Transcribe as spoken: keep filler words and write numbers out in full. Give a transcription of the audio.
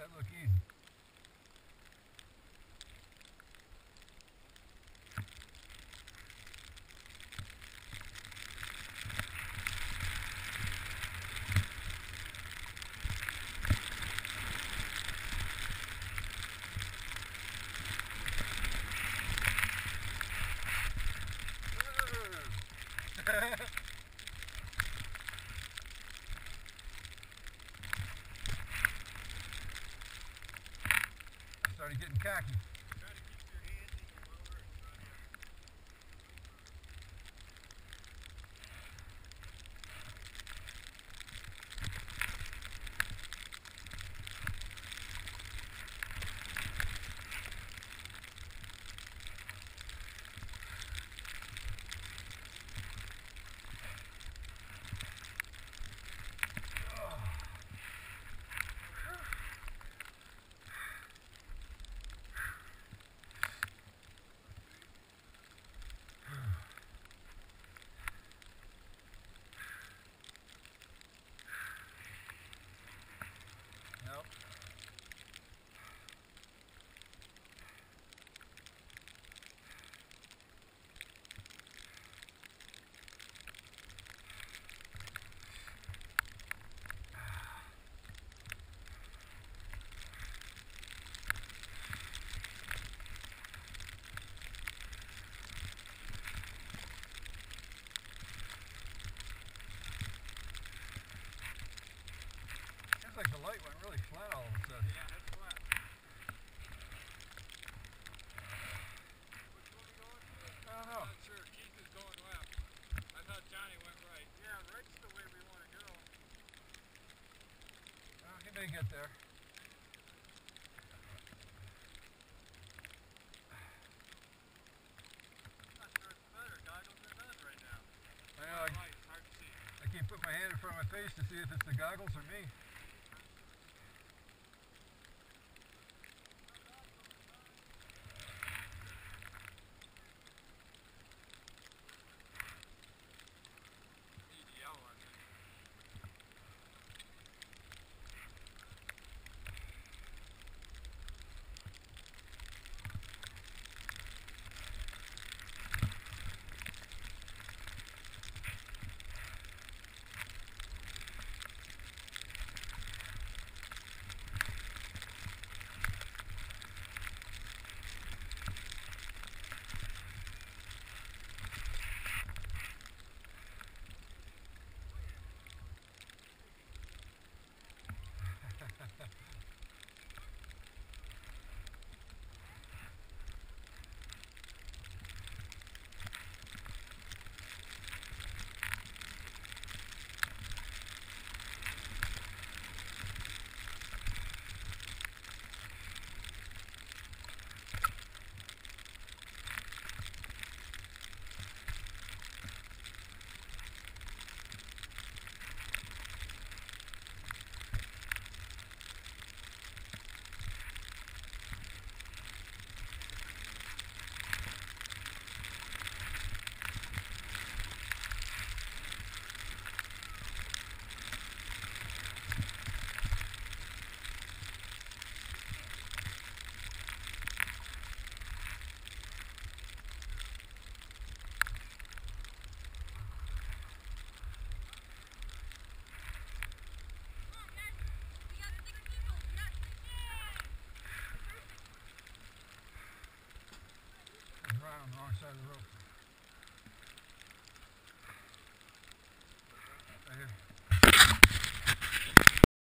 that look easy. Started getting cocky. Try to keep your hands in the motor and try to... Nope. Seems like the light went really flat all of a sudden. Yeah, that's flat. Which one are you going for? I don't know. I'm not sure. Keith is going left. I thought Johnny went right. Yeah, right's the way we want to go. Well, he may get there. I'm not sure it's better. Goggles are none right now. I know, I, Light, hard to see. I can't put my hand in front of my face to see if it's the goggles or me. Need to yell, I think. I'm right on the wrong side of the rope. Right here.